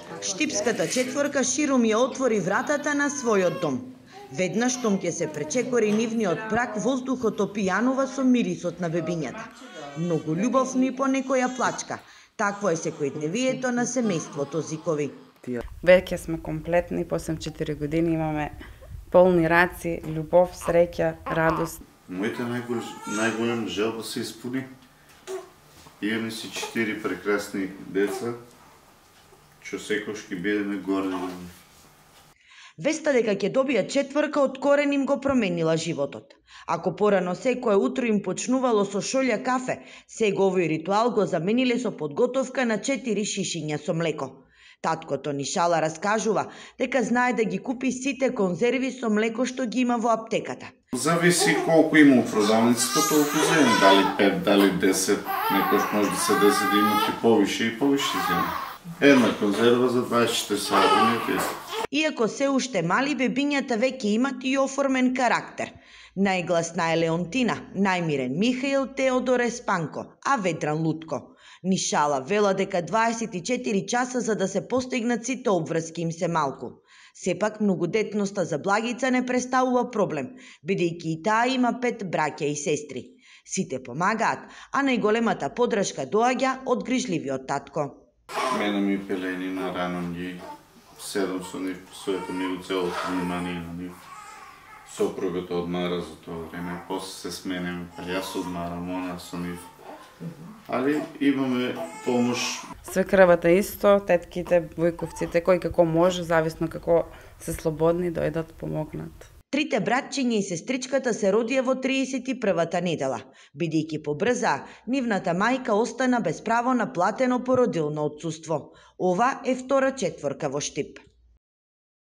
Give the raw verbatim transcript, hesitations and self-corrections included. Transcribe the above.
Штипската четворка ширум ја отвори вратата на својот дом. Веднаш штом ќе се пречекори нивниот прак, воздухот опијанува со мирисот на бебињата. Многу љубовно и по некоја плачка. Такво е секојдневието на семејството Зикови. Веќе сме комплетни, после четири години имаме полни раци, љубов, среќа, радост. Мојата најголема желба се испуни. Имаме си четири прекрасни деца, што секојаш ќе бидеме горни на нив. Веста дека ќе добијат четврка од корен им го променила животот. Ако порано секое утро им почнувало со шолја кафе, сега овој ритуал го замениле со подготовка на четири шишиња со млеко. Таткото Нишала раскажува дека знае да ги купи сите конзерви со млеко што ги има во аптеката. Зависи колку има у продавницата, толку земе. Дали пет, дали десет, некош може да се деси да имат и повише и повише земе. Една конзерва за дваесет и четири сата. Иако се уште мали, бебињата веќе имат и оформен карактер. Најгласна е Леонтина, најмирен Михаил, Теодор е Спанко, а ведран Лутко. Нишала вела дека дваесет и четири часа за да се постигнат сите обврски им се малку. Сепак многудетноста за Благица не представува проблем, бидејќи и таа има пет браќа и сестри. Сите помагаат, а најголемата подршка доаѓа од грижливиот татко. Мене ми пелени на рано ги седам со нив, посветам ми го целото внимание на нив. Сопругата одмара за тоа време, после се сменеме, па јас одмарам, она со нив. Али имаме помош. Свекрвата исто, тетките, војковците, кој како може, зависно како се слободни, дојдат помогнат. Трите братчиња и сестричката се родија во триесет и првата недела. Бидејќи побрза, нивната мајка остана без право на платено породилно отсуство. Ова е втора четворка во Штип.